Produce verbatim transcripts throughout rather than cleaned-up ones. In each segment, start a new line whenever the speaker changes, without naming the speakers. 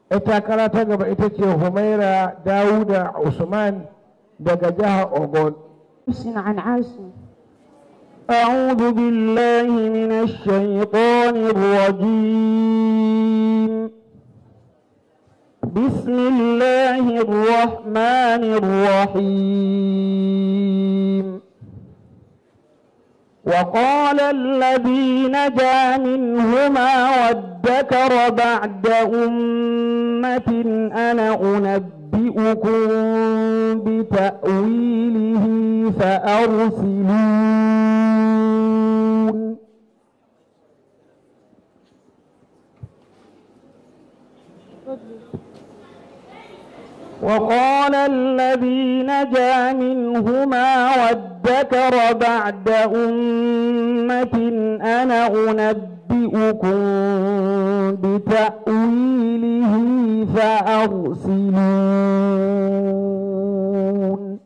ita kara ta gaba ita ce Humaira Dawuda Usman daga jihar Ogun.
عن عاصم.
أعوذ بالله من الشيطان الرجيم. بسم الله الرحمن الرحيم. وقال الذي نجا منهما وادكر بعد أمة أنا أنبئكم بتأويله فأرسلون. وقال الذي نجا منهما وادكر بعد أمة أنا أنبئكم بتأويله فأرسلون.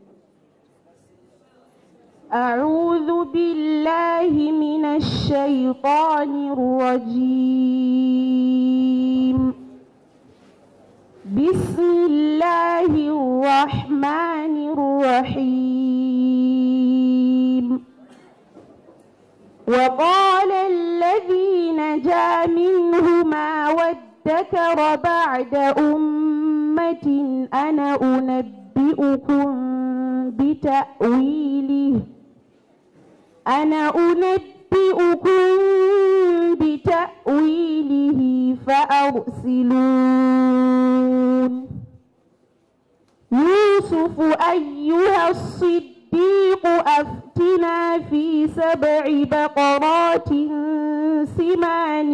أعوذ بالله من الشيطان الرجيم. بسم الله الرحمن الرحيم. وقال الذي نجا منهما وادكر بعد أمة أنا أنبئكم بتأويله أنا أنبئكم بتأويله فأرسلون. يوسف أيها الصديق أفتنا في سبع بقرات سمان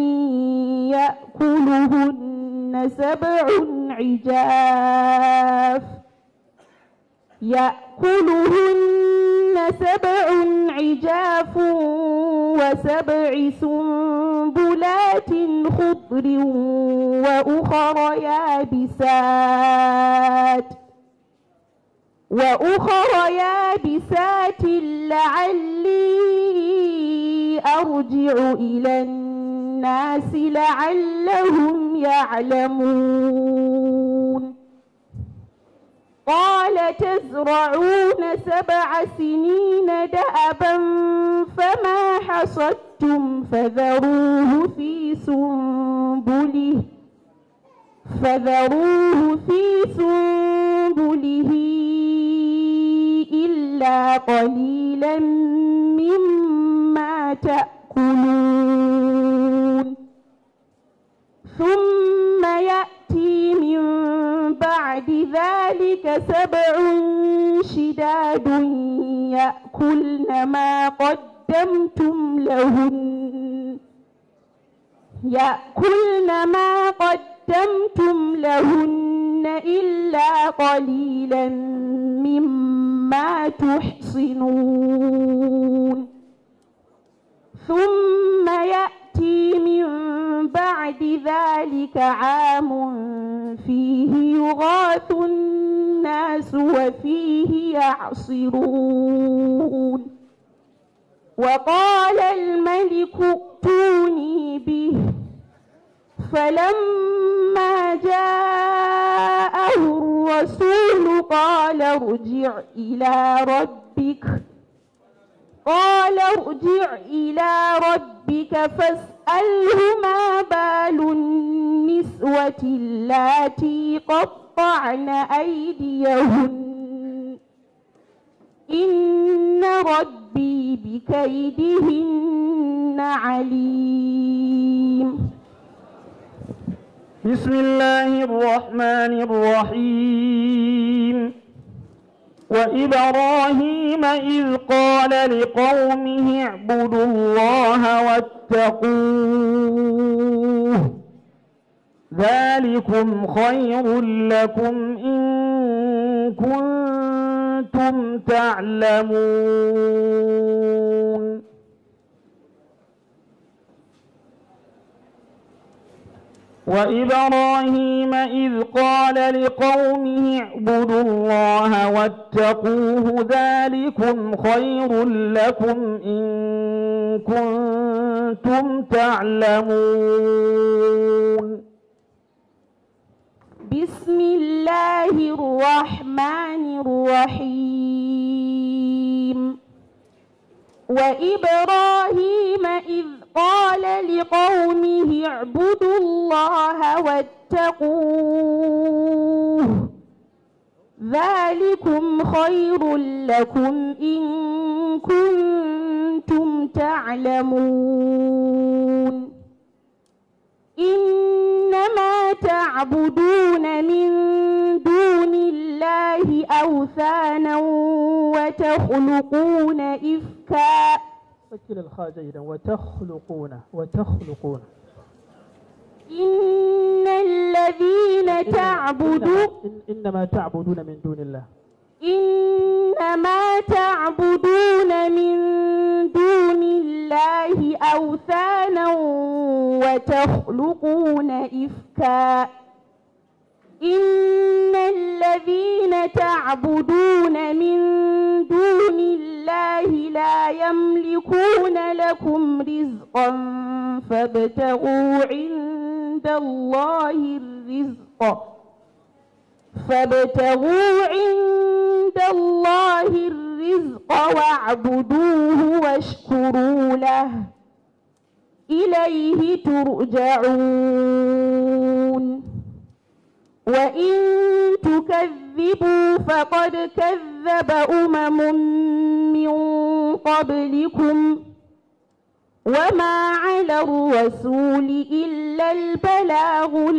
يأكلهن سبع عجاف يأكلهن سبع عجاف وسبع سنبلات خضر وأخر يابسات وأخر يابسات لعلي أرجع إلى الناس لعلهم يعلمون. قال تزرعون سبع سنين دأبا فما حصدتم فذروه في سنبله فذروه في سنبله إلا قليلا مما تأكلون. ثم يأتي من بعد ذلك سبع شداد يأكلن ما قدمتم لهن يأكلن ما قدمتم لهن إلا قليلا مما تحصنون. ثم يأتي من بعد ذلك عام فيه يغاث الناس وفيه يعصرون. وقال الملك ائتوني به فلما جاءه الرسول قال ارجع إلى ربك قال ارجع إلى ربك فاسأله ما بال النسوة اللاتي قطعن أيديهن إن ربي بكيدهن عليم.
بسم الله الرحمن الرحيم. وإبراهيم إذ قال لقومه اعبدوا الله واتقوه ذلكم خير لكم إن كنتم تعلمون. وإبراهيم إذ قال لقومه اعبدوا الله واتقوه ذلكم خير لكم إن كنتم تعلمون.
بسم الله الرحمن الرحيم وإبراهيم إذ قال لقومه اعبدوا الله واتقوه ذلكم خير لكم إن كنتم تعلمون إنما تعبدون من دون الله أوثانا وتخلقون إفكا
سجل الخاء جيدا وتخلقون وتخلقون
إن الذين تعبدون
إنما تعبدون من دون الله
إنما تعبدون من دون الله أوثانا وتخلقون إفكا إن الذين تعبدون من دون الله لا يملكون لكم رزقا فابتغوا عند الله الرزق فابتغوا عند الله الرزق واعبدوه واشكروا له إليه ترجعون وإن تكذبوا فقد كذب أمم من قبلكم وما على الرسول إلا البلاغ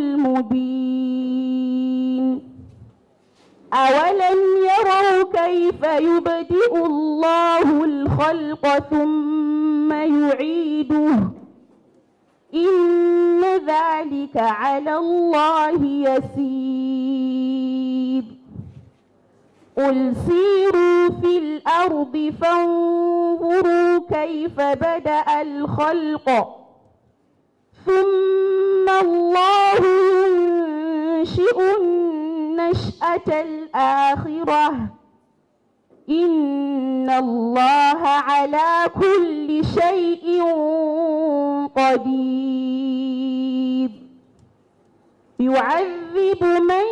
المبين أولم يروا كيف يبدئ الله الخلق ثم يعيده إن ذلك على الله يسير قل سيروا في الأرض فانظروا كيف بدأ الخلق ثم الله ينشئ النشأة الآخرة إن الله على كل شيء قدير يعذب من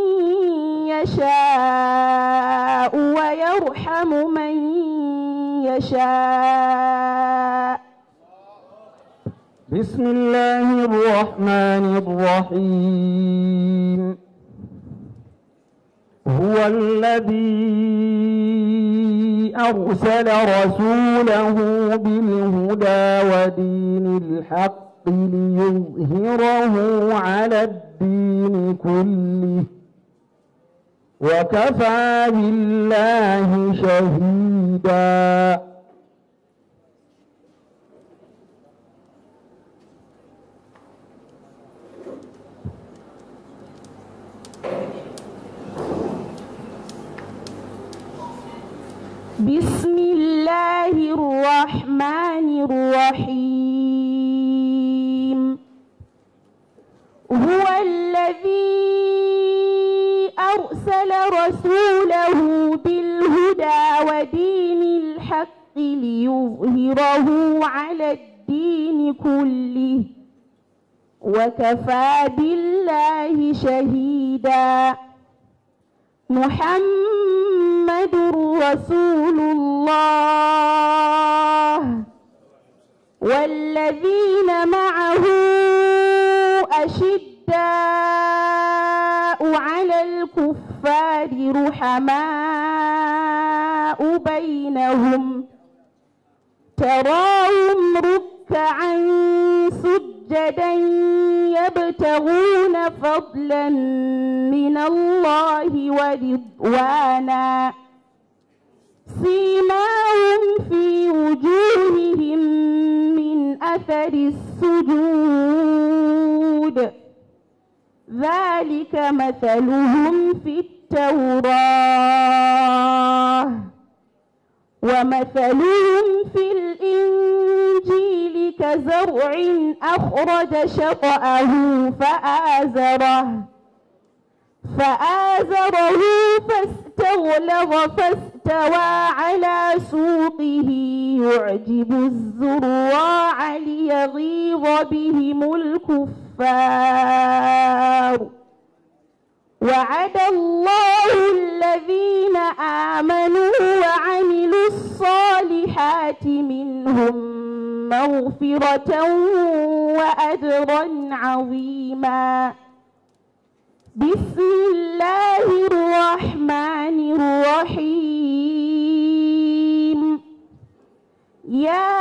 يشاء ويرحم من يشاء
بسم الله الرحمن الرحيم هو الذي أرسل رسوله بالهدى ودين الحق ليظهره على الدين كله وكفى بالله شهيدا
بسم الله الرحمن الرحيم هو الذي أرسل رسوله بالهدى ودين الحق ليظهره على الدين كله وكفى بالله شهيدا محمد رسول الله والذين معه أشداء على الكفار رحماء بينهم تراهم ركعا سجدا يبتغون فضلا من الله ورضوانا سيماهم في وجوههم من أثر السجود ذلك مثلهم في التوراة ومثلهم في الإنجيل كزرع أخرج شطأه فآزره فآزره فاستغلظ فاستوى على سوقه يعجب الزراع ليغيظ بهم الكفار وعد الله الذين آمنوا وعملوا الصالحات منهم مغفرة وأجرا عظيما. بسم الله الرحمن الرحيم. يا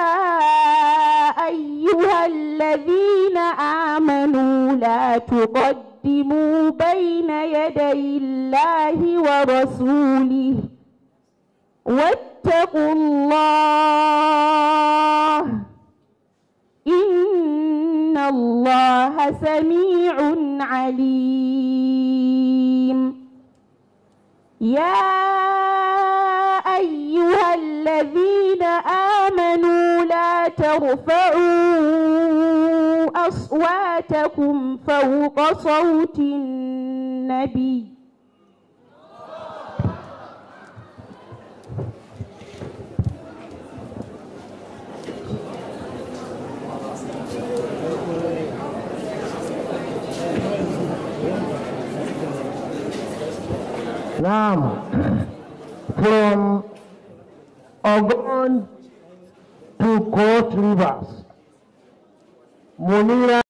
أيها الذين آمنوا لا تقدموا بين يدي الله ورسوله واتقوا الله إن الله سميع عليم. يا أيها الذين آمنوا لا ترفعوا أصواتكم فوق صوت النبي
Now, from Ogun to Coast Rivers, Munira